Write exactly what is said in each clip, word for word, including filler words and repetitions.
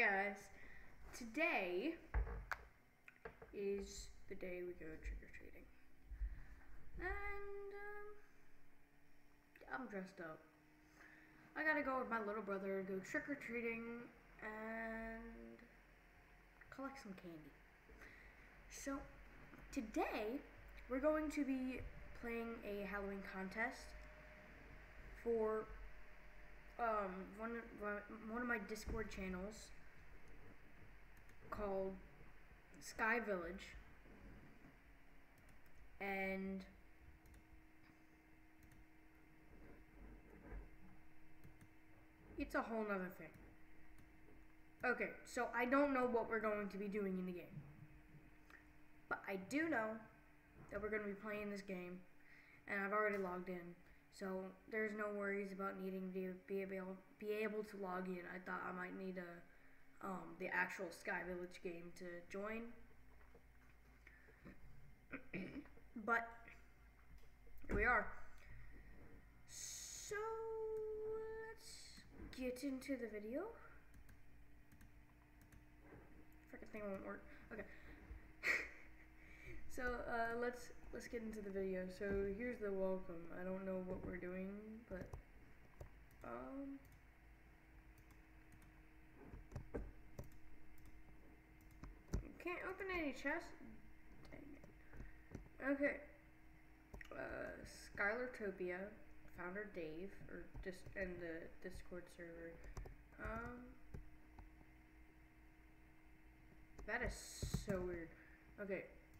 guys, today is the day we go trick-or-treating, and um, I'm dressed up. I gotta go with my little brother, go trick-or-treating, and collect some candy. So, today, we're going to be playing a Halloween contest for um, one, one of my Discord channels called Skyvillage, and it's a whole nother thing. Okay, so I don't know what we're going to be doing in the game, but I do know that we're going to be playing this game, and I've already logged in, so there's no worries about needing to be able be able to log in. I thought I might need a um, the actual Skyvillage game to join, but here we are. So let's get into the video. Freaking thing won't work. Okay. So uh, let's let's get into the video. So here's the welcome. I don't know what we're doing, but um, can't open any chests. Dang it. Okay. Uh, Skylartopia, founder Dave, or just in the Discord server. Um, that is so weird. Okay.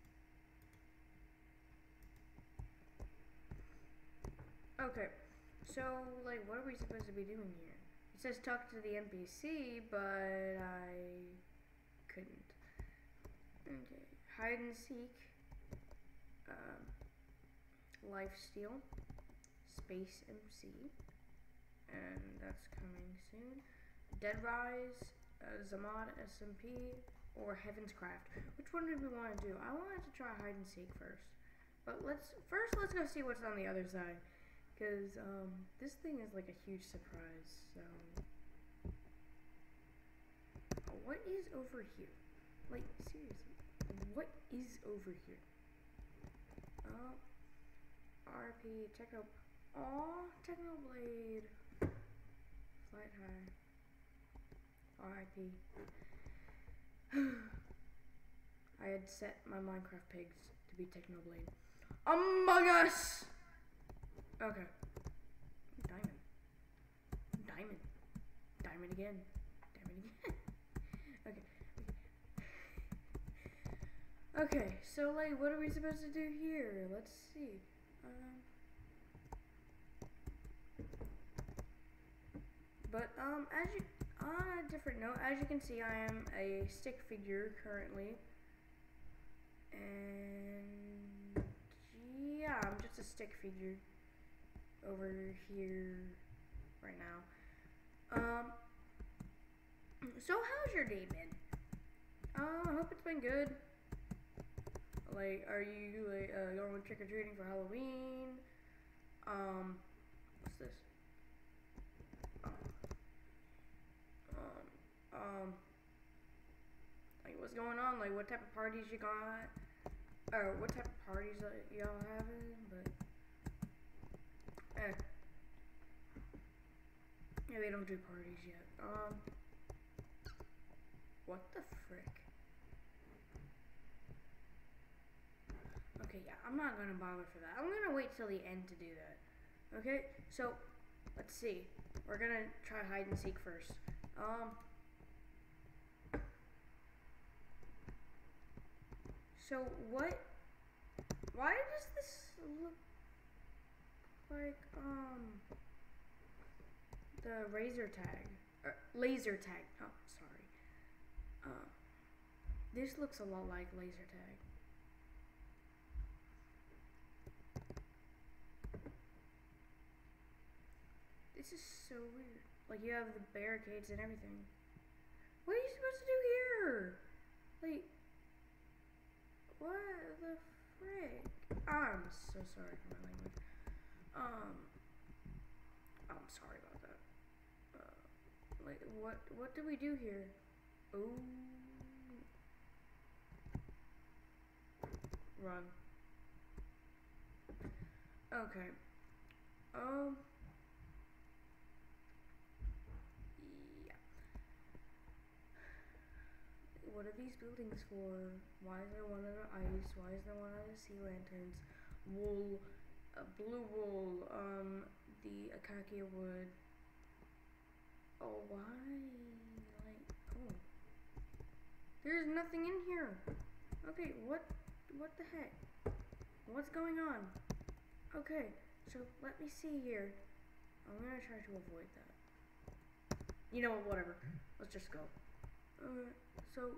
Okay, so, like, what are we supposed to be doing here? It says talk to the N P C, but I couldn't. Okay, hide and seek, um, lifesteal, space M C, and that's coming soon. Dead Rise, uh, Zamad S M P, or Heaven's Craft. Which one did we want to do? I wanted to try hide and seek first, but let's first let's go see what's on the other side. Because um, this thing is like a huge surprise, so... Oh, what is over here? Like, seriously, what is over here? Uh, R P, Techno... Aw, Technoblade. Flight high. R I P. I had set my Minecraft pigs to be Technoblade. Among Us! Okay. Diamond. Diamond. Diamond again. Diamond again. Okay. Okay, so like, what are we supposed to do here? Let's see. Um, but, um, as you, on a different note, as you can see, I am a stick figure currently. And, yeah, I'm just a stick figure over here right now. Um, so how's your day been? Uh, I hope it's been good. Like, are you like uh, going trick or treating for Halloween? Um, what's this? Um, um, um, like what's going on? Like, what type of parties you got? Or what type of parties y'all having? But Eh. Yeah, we don't do parties yet. Um, what the frick? Okay, yeah, I'm not gonna bother for that. I'm gonna wait till the end to do that. Okay, so let's see. We're gonna try hide and seek first. Um, so what? Why does this look like um the razor tag or laser tag? Oh, sorry. Um, this looks a lot like laser tag. This is so weird. Like, you have the barricades and everything. What are you supposed to do here? Like, what the frick? I'm so sorry for my language. Um, I'm sorry about that. Uh, like, what, what do we do here? Oh. Run. Okay. Um. Yeah. What are these buildings for? Why is there one out of ice? Why is there one out of sea lanterns? Wool. Uh, blue wool. Um. The acacia wood. Oh, why? Like, oh. There's nothing in here. Okay, what? What the heck? What's going on? Okay, so let me see here. I'm gonna try to avoid that. You know what, whatever. Let's just go. Uh, so...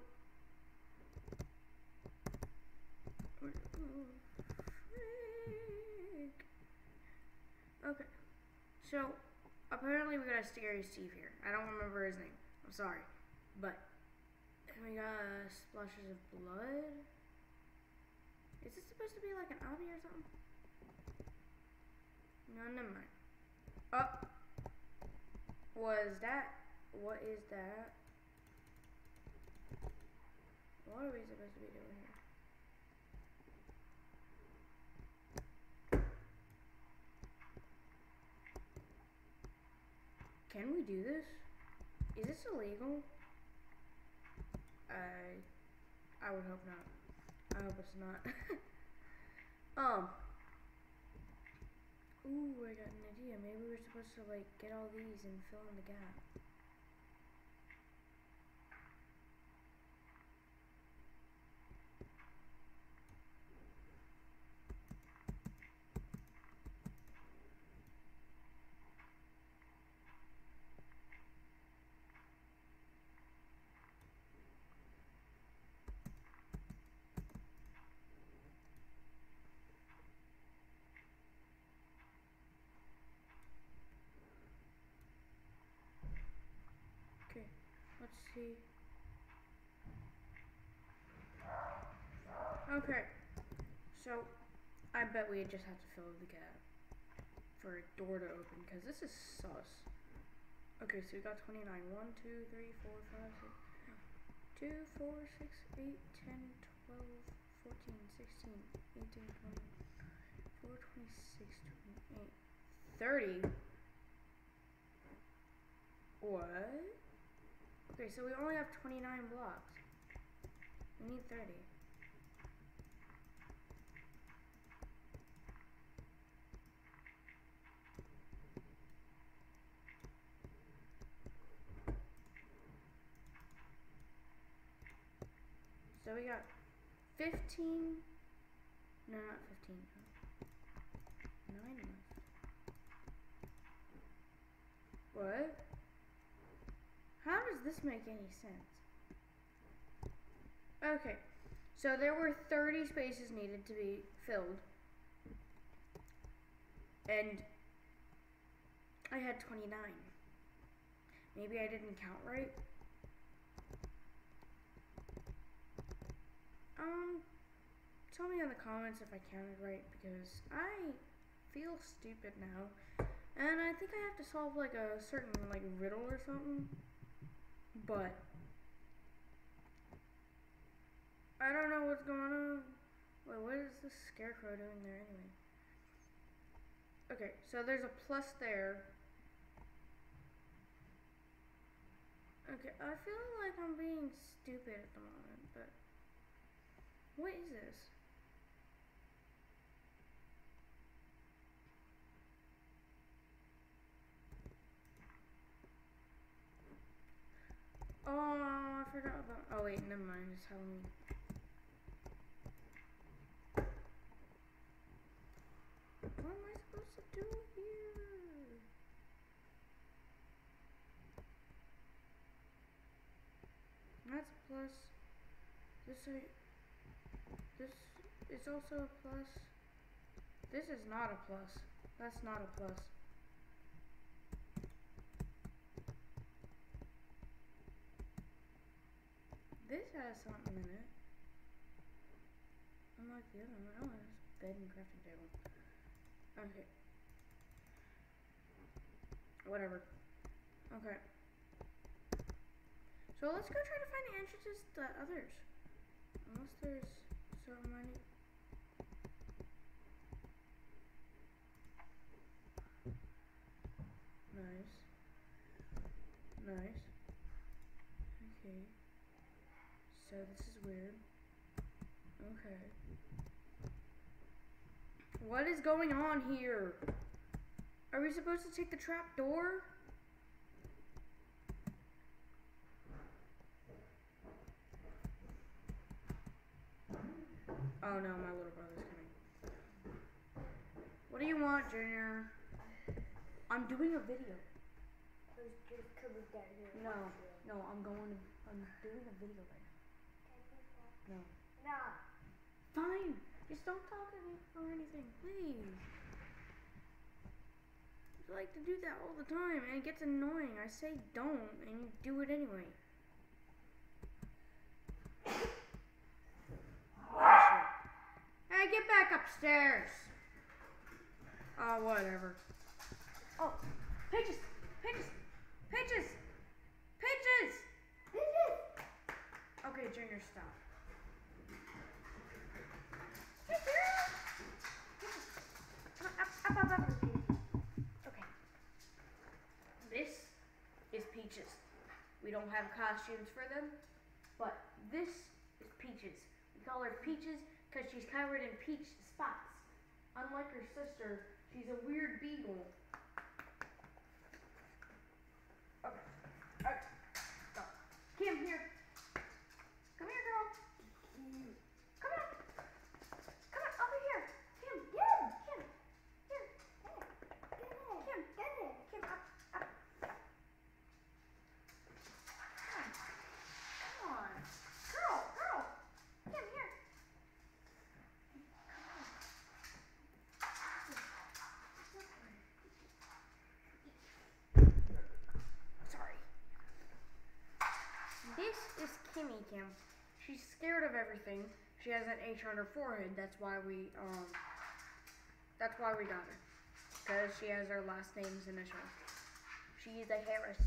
Okay, so apparently we got a scary Steve here. I don't remember his name. I'm sorry. But, and we got splashes of blood. Is this supposed to be like an obby or something? No, never mind. Oh! Was that? What is that? What are we supposed to be doing here? Can we do this? Is this illegal? I I would hope not. I hope it's not. um. Ooh, I got an idea. Maybe we're supposed to like get all these and fill in the gap. Okay, let's see. Okay, so I bet we just have to fill the gap for a door to open because this is sus. Okay, so we got twenty-nine. one, two, three, four, five, six, two, four, six, eight, ten, twelve, fourteen, sixteen, eighteen, twenty, twenty-four, twenty-six, twenty-eight, thirty. What? Okay, so we only have twenty-nine blocks. We need thirty. So we got fifteen. No, not fifteen. nine left. What? How does this make any sense? Okay, so there were thirty spaces needed to be filled. And I had twenty-nine. Maybe I didn't count right. Um, tell me in the comments if I counted right, because I feel stupid now. And I think I have to solve like a certain like riddle or something. But I don't know what's going on. Wait, what is this scarecrow doing there anyway? Okay, so there's a plus there. Okay, I feel like I'm being stupid at the moment, but what is this? Oh, I forgot about. Oh wait, never mind. It's Halloween. What am I supposed to do here? That's a plus. This I. This is also a plus. This is not a plus. That's not a plus. This has something in it. Unlike the other one. Oh, it's a bed and crafting table. Okay. Whatever. Okay. So let's go try to find the entrances to others. Unless there's so many. Nice. Nice. Okay. So this is weird. Okay. What is going on here? Are we supposed to take the trap door? Oh no, my little brother's coming. What do you want, Junior? I'm doing a video. Who's just coming down here? No, no, I'm going. I'm doing a video right now. No. No. Fine. Just don't talk to me or anything, please. You like to do that all the time, and it gets annoying. I say don't, and you do it anyway. Hey, get back upstairs. Oh, whatever. Oh, Pages! Pages! Pages! Pages! Pages! Okay, Junior, stop. Up, up, up, up. Okay. This is Peaches. We don't have costumes for them, but this is Peaches. We call her Peaches because she's covered in peach spots. Unlike her sister, she's a weird beagle. Okay. Alright. Go. Kim, here. Come here, girl. Come on. Come on, over here. Kim, Kim, Kim. Here. Kim, Kim, Kim, up, up. Come on. Come on. Girl, girl. Kim, here. Sorry. This is Kimmy Kim. She's scared of everything. She has an H on her forehead. That's why we um. That's why we got her. Because she has her last name's initial. She is a Harris.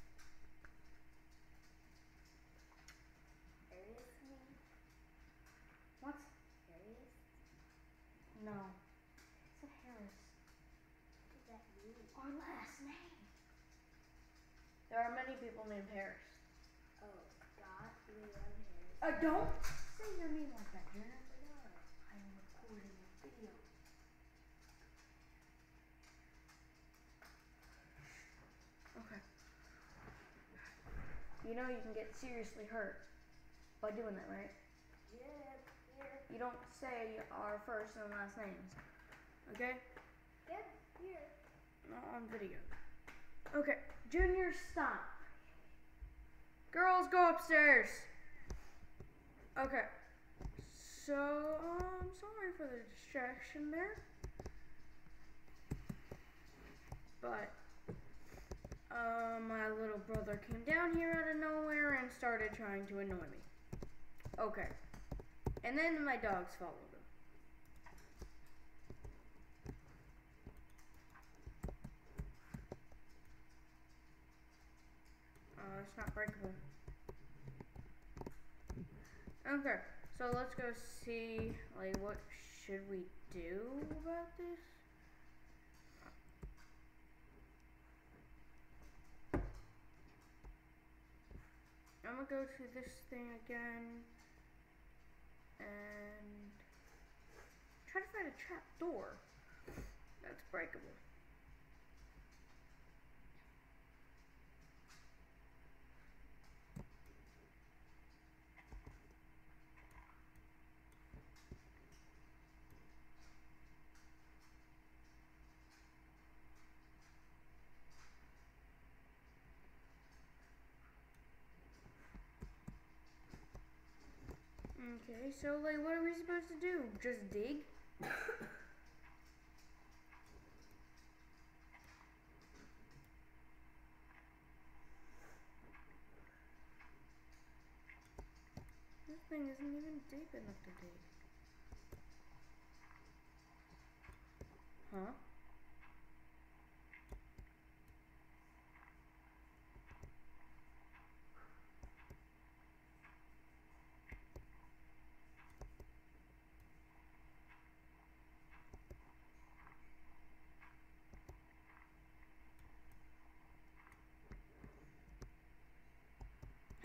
Harris mean? What? Harris? No. It's a Harris. What does that mean? Our last name. There are many people named Harris. Oh, God, we love Harris. Uh, don't say your name like that, Junior. No. I'm recording a video. Okay. You know you can get seriously hurt by doing that, right? Yeah, here. You don't say our first and last names. Okay? Yep, here. Not on video. Okay. Junior, stop. Girls, go upstairs. Okay. So, I'm sorry for the distraction there. But, uh, my little brother came down here out of nowhere and started trying to annoy me. Okay. And then my dogs followed him. Uh, it's not breakable. Okay, so let's go see, like, what should we do about this? I'm gonna go to this thing again and try to find a trap door that's breakable. Okay, so like what are we supposed to do? Just dig? This thing isn't even deep enough to dig. Huh?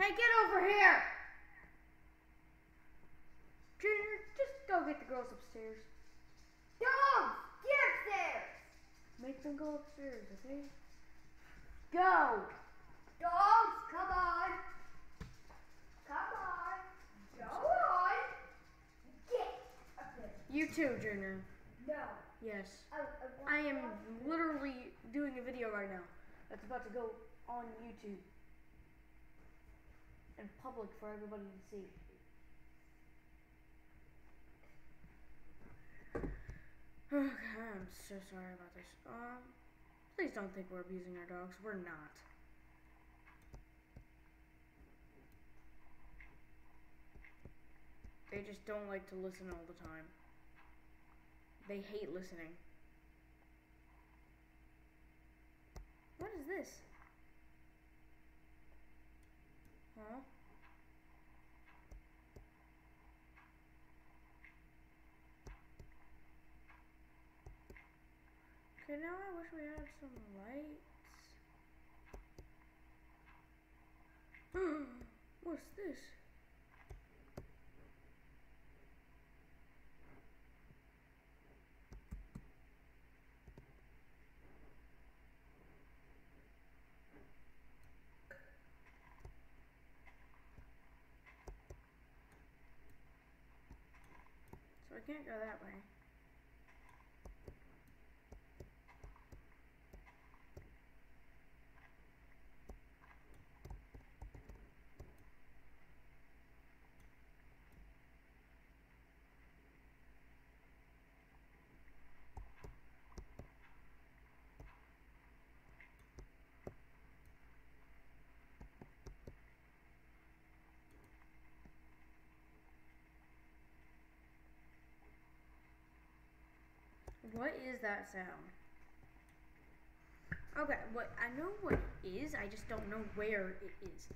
Hey, get over here! Junior, just go get the girls upstairs. Dogs, get upstairs. Make them go upstairs, okay? Go! Dogs, come on. Come on. Go on. Get up there. You too, Junior. No. Yes. I, I, want I am to- literally doing a video right now that's about to go on YouTube in public for everybody to see. Okay, I'm so sorry about this. Um, please don't think we're abusing our dogs. We're not. They just don't like to listen all the time. They hate listening. What is this? Huh? Okay, now I wish we had some lights. What's this? So I can't go that way. What is that sound? Okay, what I know what it is, I just don't know where it is.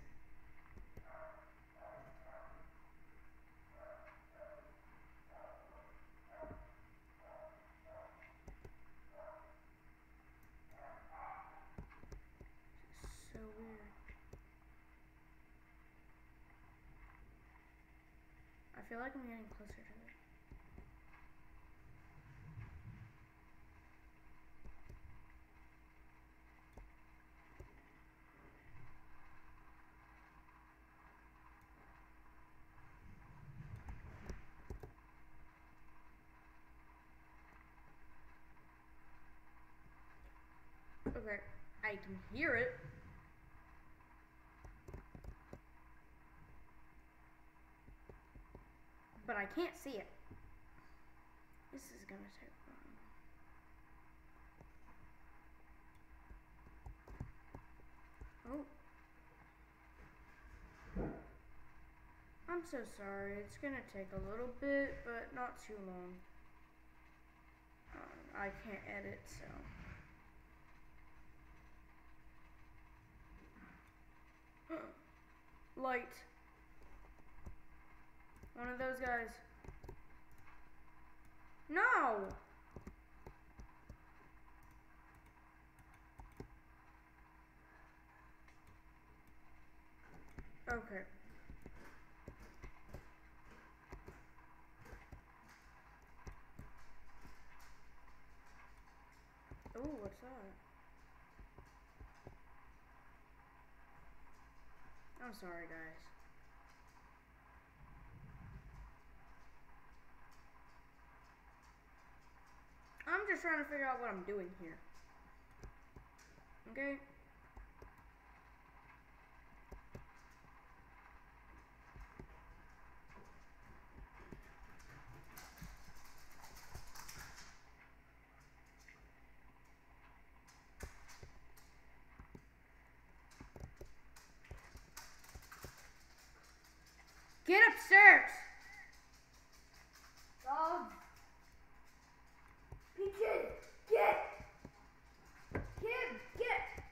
So weird. I feel like I'm getting closer to it. Okay, I can hear it. But I can't see it. This is gonna take long. Oh. I'm so sorry. It's gonna take a little bit, but not too long. Um, I can't edit, so. Light. One of those guys. No! Okay. Ooh, what's that? I'm sorry, guys. I'm just trying to figure out what I'm doing here. Okay? Get upstairs! Dog. Peaches, get. Kid, get.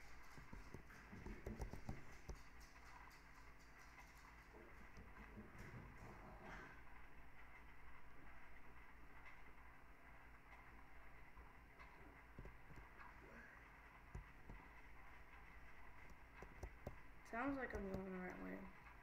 Sounds like I'm going the right way.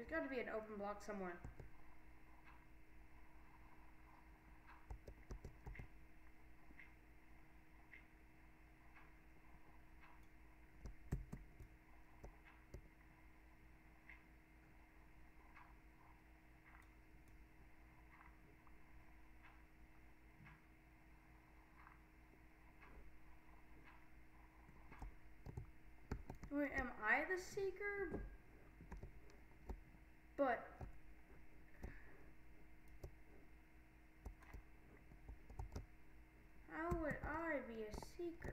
There's got to be an open block somewhere. Wait, am I the seeker? But how would I be a seeker?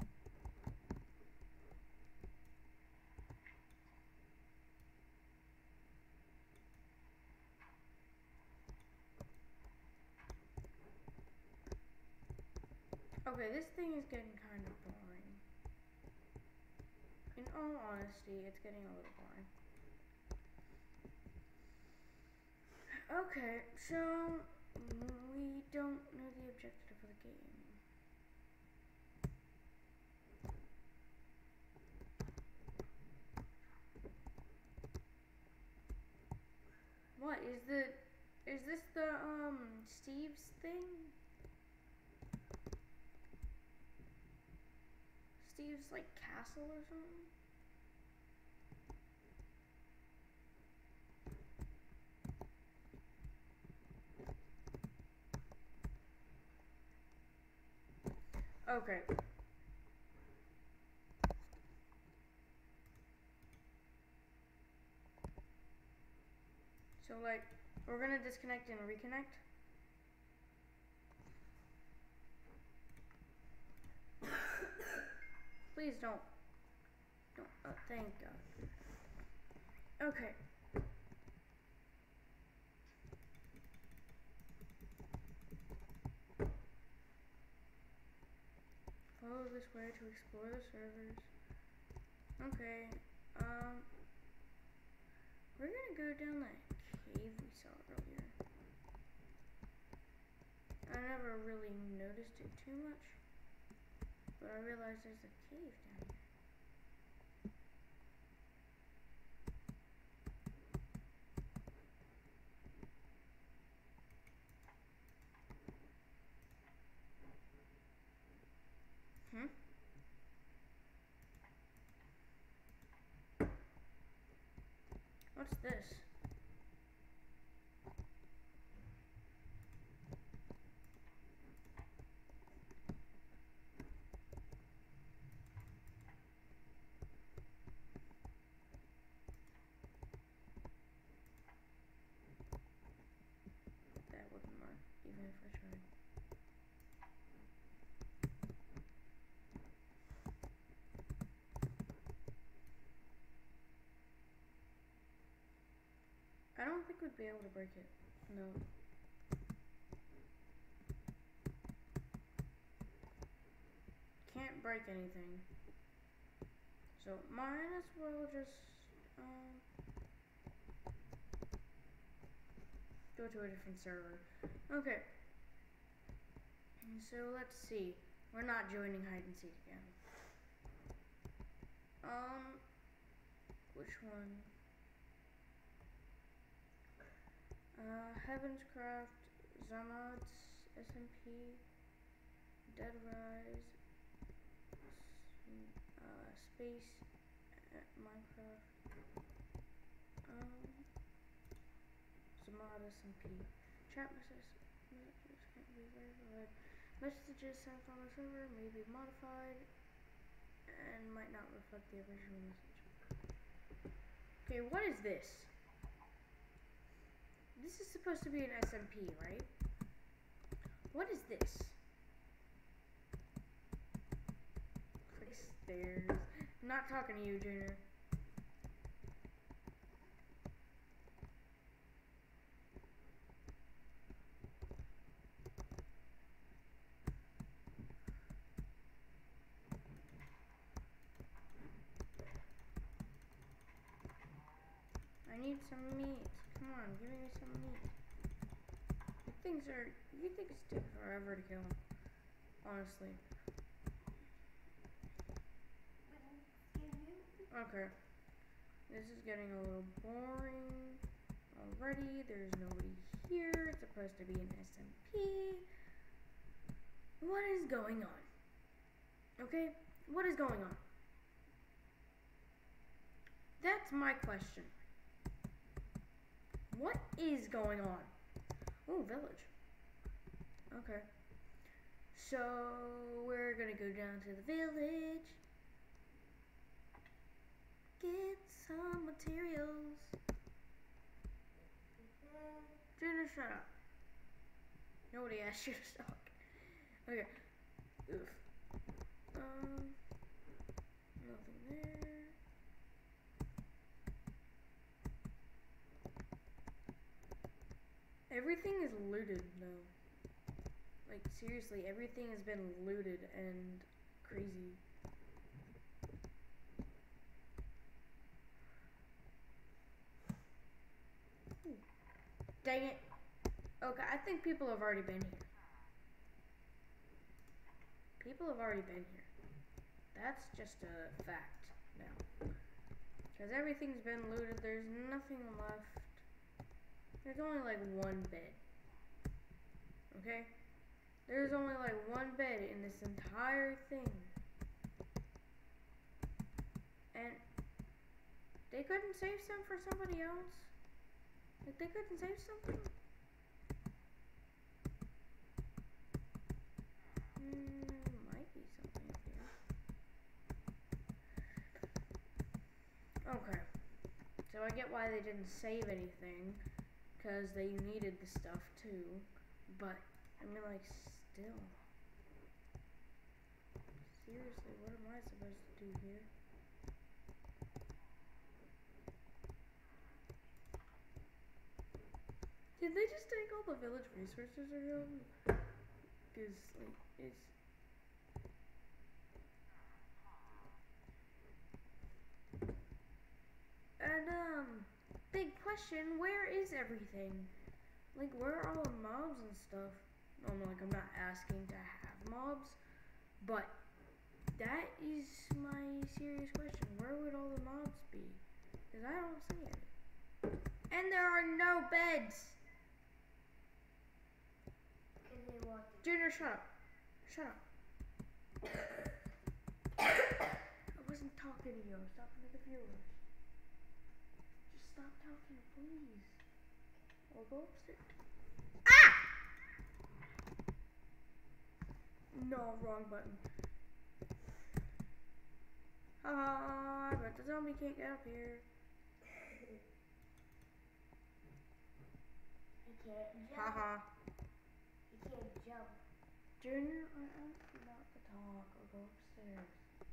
Okay, this thing is getting kind of boring. In all honesty, it's getting a little boring. Okay, so we don't know the objective of the game. What is the is this the um Steve's thing? Steve's like castle or something? Okay. So like, we're gonna disconnect and reconnect. Please don't. Don't. Oh, thank God. Okay. Follow this way to explore the servers. Okay. Um. We're gonna go down that cave we saw earlier. I never really noticed it too much, but I realized there's a cave down here. Hmm? What's this? That wouldn't work, even if I tried. I don't think we'd be able to break it. No. Can't break anything. So might as well just um, go to a different server. Okay. So let's see. We're not joining hide and seek again. Um, which one? Uh, Heavenscraft, Zamods, S M P, Dead Rise, uh, Space, uh, Minecraft, um, Zamod, S M P, chat messages, messages can't be verified, messages sent on the server may be modified, and might not reflect the original message. Okay, what is this? This is supposed to be an S M P, right? What is this? Like stairs. I'm not talking to you, Junior. I need some meat. Come on, give me some meat. You things are, you think it's taking forever to kill them, honestly. Okay. This is getting a little boring already. There's nobody here. It's supposed to be an S M P. What is going on? Okay? What is going on? That's my question. What is going on? Oh, village. Okay. So, we're gonna go down to the village. Get some materials. Jenna, shut up. Nobody asked you to talk. Okay. Oof. Um, nothing there. Everything is looted though. Like seriously, everything has been looted and crazy. Ooh. Dang it. Okay, I think people have already been here. People have already been here. That's just a fact now. Because everything's been looted, there's nothing left. There's only like one bed. Okay? There's only like one bed in this entire thing. And they couldn't save some for somebody else? Like they couldn't save something? Hmm, might be something up here. Okay. So I get why they didn't save anything. Because they needed the stuff too. But, I mean like, still. Seriously, what am I supposed to do here? Did they just take all the village resources or something? Because, like, it's... And, um, big question, where is everything? Like, where are all the mobs and stuff? No, I'm like, I'm not asking to have mobs, but that is my serious question. Where would all the mobs be? Because I don't see it. And there are no beds! Junior, shut up. Shut up. I wasn't talking to you. I was talking to the viewers. Just stop talking, please. I'll go upstairs. Ah! No, wrong button. Ah, I bet the zombie can't get up here. He can't jump. Haha. He can't jump. Junior, I asked you not to talk. I'll go upstairs.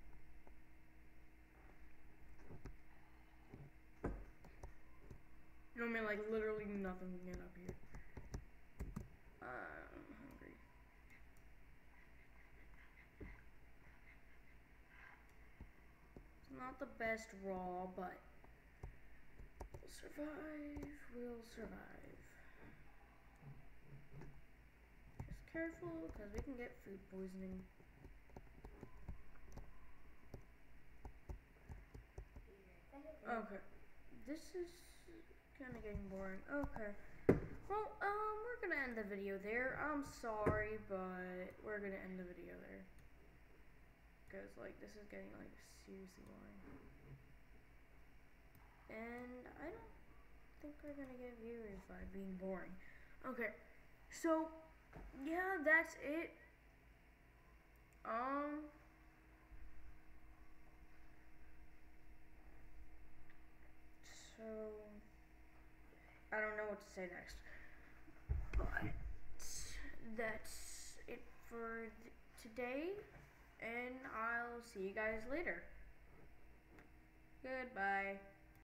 You know, I mean, like, literally nothing can get up here. Uh, I'm hungry. It's not the best raw, but we'll survive. We'll survive. Just careful, because we can get food poisoning. Okay. This is kind of getting boring. Okay. Well, um, we're gonna end the video there. I'm sorry, but we're gonna end the video there. Because, like, this is getting, like, seriously boring. And I don't think we're gonna get viewers by being boring. Okay. So, yeah, that's it. Um... So, I don't know what to say next, but that's it for th today, and I'll see you guys later. Goodbye.